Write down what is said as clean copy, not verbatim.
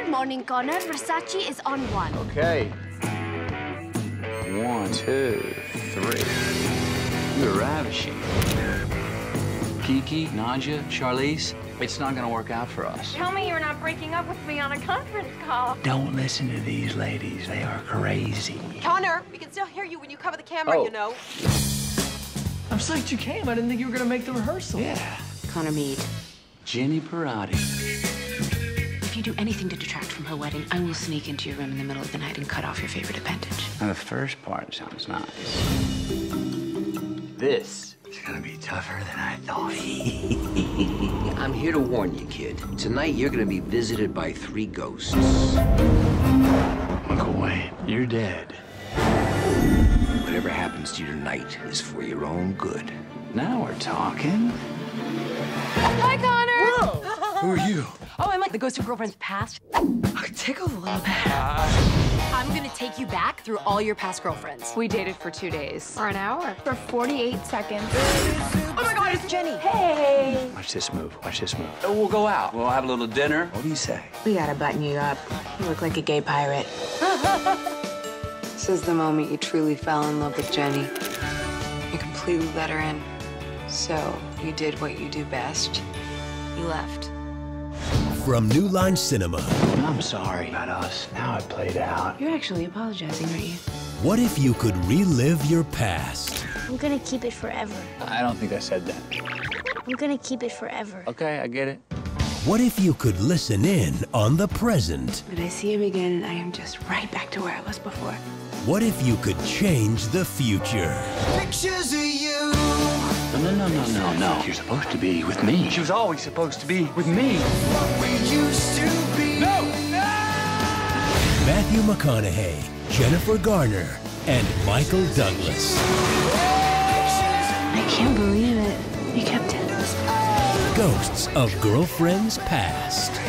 Good morning, Connor. Versace is on 1. Okay. 1, 2, 3. You're ravishing. Kiki, Nadja, Charlize, it's not gonna work out for us. Tell me you're not breaking up with me on a conference call. Don't listen to these ladies. They are crazy. Connor, we can still hear you when you cover the camera, Oh. you know. I'm psyched you came. I didn't think you were gonna make the rehearsal. Yeah. Connor Mead. Jenny Parati. If you do anything to detract from her wedding, I will sneak into your room in the middle of the night and cut off your favorite appendage. Now, the first part sounds nice. This is gonna be tougher than I thought. I'm here to warn you, kid. Tonight, you're gonna be visited by 3 ghosts. Look away. You're dead. Whatever happens to you tonight is for your own good. Now we're talking. Hi, Connor. Who are you? Oh, I'm like the ghost of girlfriend's past. I tickled a little bit. I'm gonna take you back through all your past girlfriends. We dated for 2 days. For an hour. For 48 seconds. Oh my God, it's Jenny. Hey. Watch this move. Watch this move. We'll go out. We'll have a little dinner. What do you say? We gotta button you up. You look like a gay pirate. This is the moment you truly fell in love with Jenny. You completely let her in. So you did what you do best. You left. From New Line Cinema. I'm sorry about us. Now it played out. You're actually apologizing, aren't you? What if you could relive your past? I'm gonna keep it forever. I don't think I said that. I'm gonna keep it forever. Okay, I get it. What if you could listen in on the present? But I see him again, and I am just right back to where I was before. What if you could change the future? Pictures of you. No. You're supposed to be with me. She was always supposed to be with me. What we used to be. No! Matthew McConaughey, Jennifer Garner, and Michael Douglas. I can't believe it. You kept it. Ghosts of Girlfriends Past.